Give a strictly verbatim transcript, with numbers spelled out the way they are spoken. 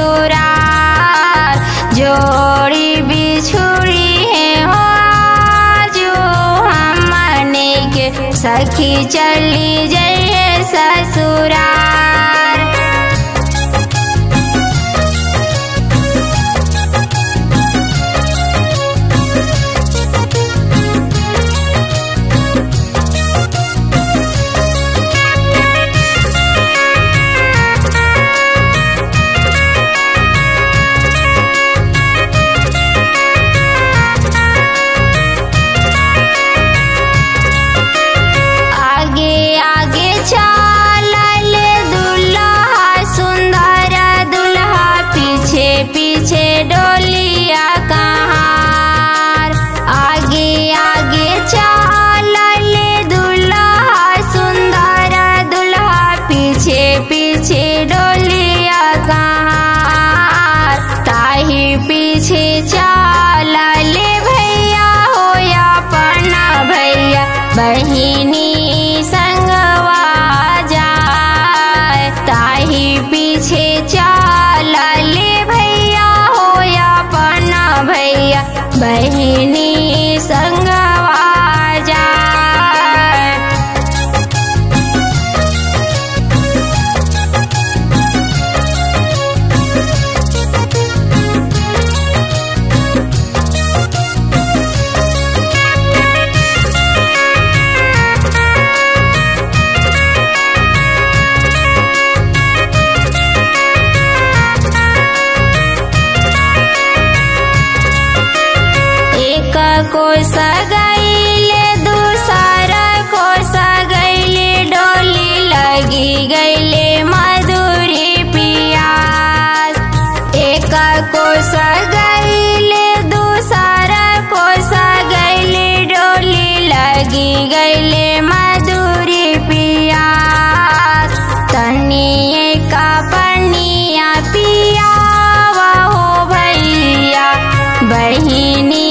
ससुराल। जोड़ी बिछुड़ी है हो जो हमने के सखी चली जाइए ससुराल। पीछे डोलिया कहार। आगे आगे चाल ले दुल्हा सुंदर दुल्हा पीछे पीछे डोलिया कहार। ताही पीछे चाल ले भैया हो या पना भैया बहिनी संगवा जाए। ताही पीछे चाल ले भैया बहिनी संगवा जाए। को सगैले दूसरा को सगैले डोली लगी गैले मधुरी पियास। एक को सगैले दूसरा को सगैले डोली लगी गैले मधुरी पियास। तनिए का पनिया पिया हो भैया बहिनी